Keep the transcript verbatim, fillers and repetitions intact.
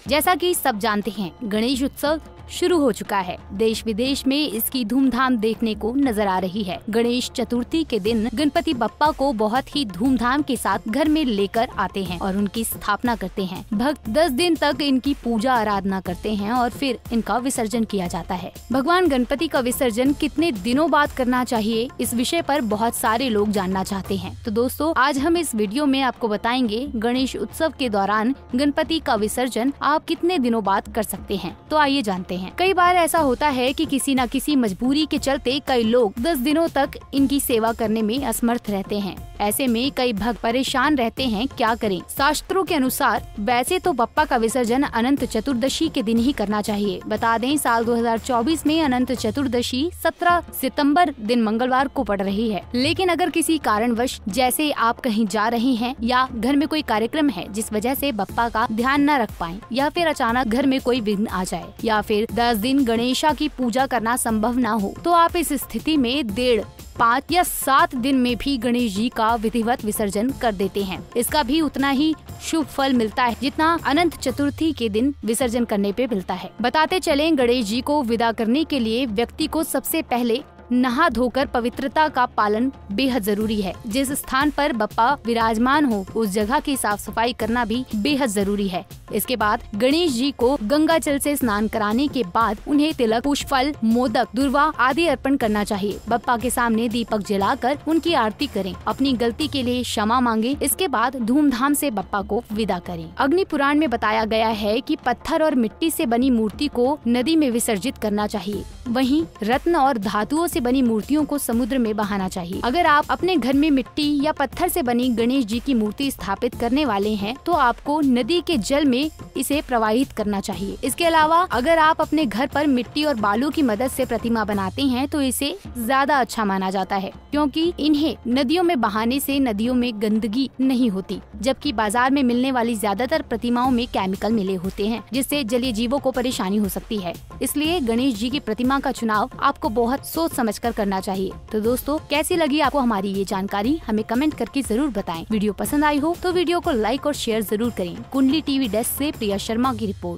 जैसा कि सब जानते हैं, गणेश उत्सव शुरू हो चुका है। देश विदेश में इसकी धूमधाम देखने को नजर आ रही है। गणेश चतुर्थी के दिन गणपति बप्पा को बहुत ही धूमधाम के साथ घर में लेकर आते हैं और उनकी स्थापना करते हैं। भक्त दस दिन तक इनकी पूजा आराधना करते हैं और फिर इनका विसर्जन किया जाता है। भगवान गणपति का विसर्जन कितने दिनों बाद करना चाहिए, इस विषय पर बहुत सारे लोग जानना चाहते हैं। तो दोस्तों, आज हम इस वीडियो में आपको बताएंगे गणेश उत्सव के दौरान गणपति का विसर्जन आप कितने दिनों बाद कर सकते हैं। तो आइए जानते हैं। कई बार ऐसा होता है कि किसी न किसी मजबूरी के चलते कई लोग दस दिनों तक इनकी सेवा करने में असमर्थ रहते हैं। ऐसे में कई भक्त परेशान रहते हैं, क्या करें। शास्त्रों के अनुसार वैसे तो बप्पा का विसर्जन अनंत चतुर्दशी के दिन ही करना चाहिए। बता दें, साल दो हज़ार चौबीस में अनंत चतुर्दशी सत्रह सितंबर दिन मंगलवार को पड़ रही है। लेकिन अगर किसी कारणवश, जैसे आप कहीं जा रहे हैं या घर में कोई कार्यक्रम है जिस वजह से बप्पा का ध्यान न रख पाए, या फिर अचानक घर में कोई विघ्न आ जाए, या फिर दस दिन गणेशा की पूजा करना संभव न हो, तो आप इस स्थिति में डेढ़ पाँच या सात दिन में भी गणेश जी का विधिवत विसर्जन कर देते हैं। इसका भी उतना ही शुभ फल मिलता है जितना अनंत चतुर्थी के दिन विसर्जन करने पे मिलता है। बताते चलें, गणेश जी को विदा करने के लिए व्यक्ति को सबसे पहले नहा धोकर पवित्रता का पालन बेहद जरूरी है। जिस स्थान पर बप्पा विराजमान हो उस जगह की साफ सफाई करना भी बेहद जरूरी है। इसके बाद गणेश जी को गंगा जल से स्नान कराने के बाद उन्हें तिलक, पुष्प, फल, मोदक, दुर्वा आदि अर्पण करना चाहिए। बप्पा के सामने दीपक जलाकर उनकी आरती करें, अपनी गलती के लिए क्षमा मांगे। इसके बाद धूमधाम से बप्पा को विदा करें। अग्नि पुराण में बताया गया है कि पत्थर और मिट्टी से बनी मूर्ति को नदी में विसर्जित करना चाहिए, वहीं रत्न और धातुओं से बनी मूर्तियों को समुद्र में बहाना चाहिए। अगर आप अपने घर में मिट्टी या पत्थर से बनी गणेश जी की मूर्ति स्थापित करने वाले हैं, तो आपको नदी के जल में इसे प्रवाहित करना चाहिए। इसके अलावा अगर आप अपने घर पर मिट्टी और बालू की मदद से प्रतिमा बनाते हैं, तो इसे ज्यादा अच्छा माना जाता है, क्योंकि इन्हें नदियों में बहाने से नदियों में गंदगी नहीं होती, जबकि बाजार में मिलने वाली ज्यादातर प्रतिमाओं में केमिकल मिले होते हैं, जिससे जलीय जीवों को परेशानी हो सकती है। इसलिए गणेश जी की प्रतिमा का चुनाव आपको बहुत सोच समझ कर करना चाहिए। तो दोस्तों, कैसी लगी आपको हमारी ये जानकारी, हमें कमेंट करके जरूर बताएं। वीडियो पसंद आई हो तो वीडियो को लाइक और शेयर जरूर करें। कुंडली टीवी डेस्क से प्रिया शर्मा की रिपोर्ट।